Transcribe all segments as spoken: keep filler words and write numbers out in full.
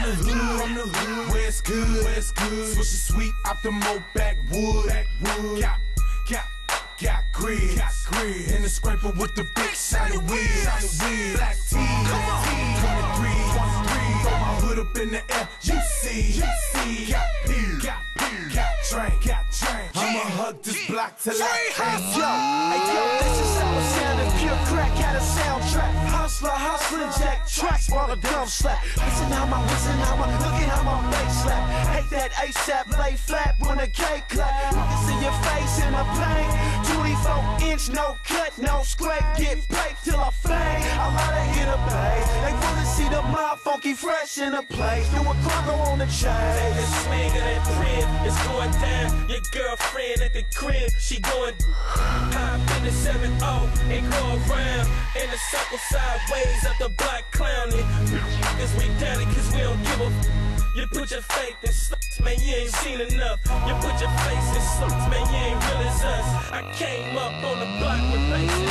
the hood, from the hood, where it's good, where it's good. Switch the sweet out the mo backwood, backwood. Got, got, got grid, got grid. In the scraper with the big shiny wheels, shiny wheels. Black tee, black tee, twenty-three, twenty-three. Throw my hood up in the air, you see, you see. Got pills, got pills, got drink, got drink. I'ma hug this block till I can't. Yo, hey yo, this is how it sounded. Pure crack had a soundtrack. Hustler, hustling, jack tracks while the drum slap. Listen how my, listen how my, look at how my bass slap. Hate that ASAP, lay flat when the K clap. You can see your face in the paint. twenty-four inch, no cut, no scrape. Get paid till I fade. I let her hit a bay. They wanna see the mob funky fresh in the place. Do a cargo on the chain. Take a swing of that crib, it's going down. Your girlfriend at the crib, she going hop in the seven oh and go around in the circle sideways up the block clowning. Cause we down it cause we don't give a f. You put your faith in sluts, man, you ain't seen enough. You put your face in sluts, man, you ain't real as us. I came up on the block with basic.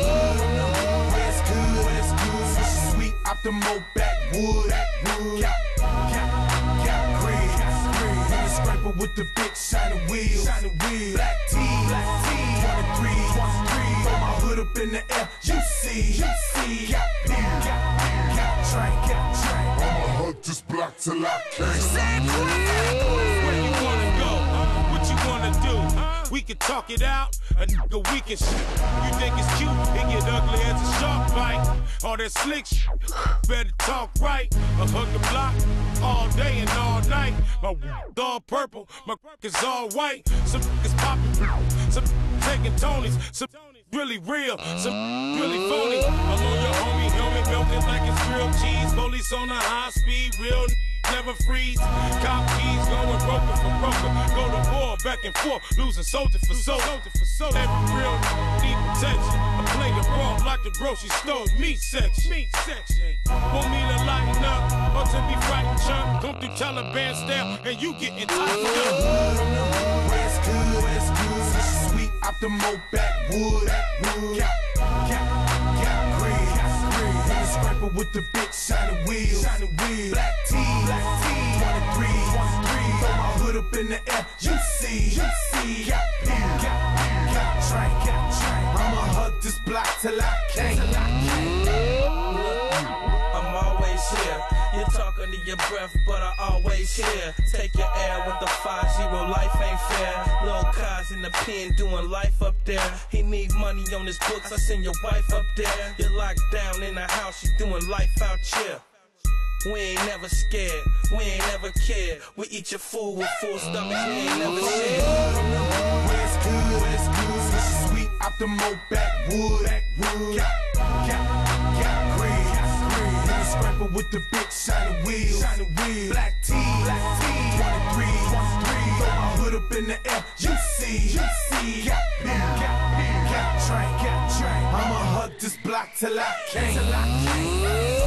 Where it's good, where it's good. Switch the sweet out the mo backwood, backwood. Got, got, got grid, got grid. In the scraper with the big shiny wheels, shiny wheels. Black tee, black tee, twenty-three, twenty-three. Throw my hood up in the air, you see, you see. Got pills, got pills, got drink, got drink. I'ma hug this block till I can't. Where you wanna go? What you wanna do? We can talk it out, a nigga we can shit. You think it's cute, it get ugly as a shark bite. All that slick shit, better talk right. I hug the block all day and all night. My w***'s all purple, my is all white. Some niggas poppin', some taking Tonys, some really real, some really phony. I'm on your homie helmet, milking like it's real cheese. Police on a high speed, real never freeze. Cop keys going broker for broker. Go to war, back and forth, losing soldier for soldier for soldier. Every real need protection. I play the raw like the grocery store meat section. Meat section. Want me to lighten up or to be frightened, chunk? Come through Taliban style and you getting tightened up. Where it's good, where it's good. Switch the sweet out the mo backwood, backwood. Got, got, got grid, got grid. In the scraper with the big shiny wheels, shiny wheels. Black tee, black tee, twenty-three, twenty-three. Throw my hood up in the air, you see, you see. Got pills, got pills, got drink, got drink. I'ma hug this block till I can't. I'm always here. You talk under your breath, but I always hear. Take your air with the five zero, life ain't fair. Lil' Kaz in the pen doing life up there. He need money on his books, I send your wife up there. You're locked down in the house, you doing life out here. We ain't never scared, we ain't never cared. We eat your food with full stomachs, we ain't never shared. Where it's good, where it's good. Switch the sweet out the mo backwood, backwood. Got, got, got grid, got grid. In the scraper with the big shiny wheels, shiny wheels. Black tee, black tee, twenty-three, twenty-three. Throw my hood up in the air, you see, you see. Got pills, got pills, got drink, got drink. I'ma hug this block till I can't.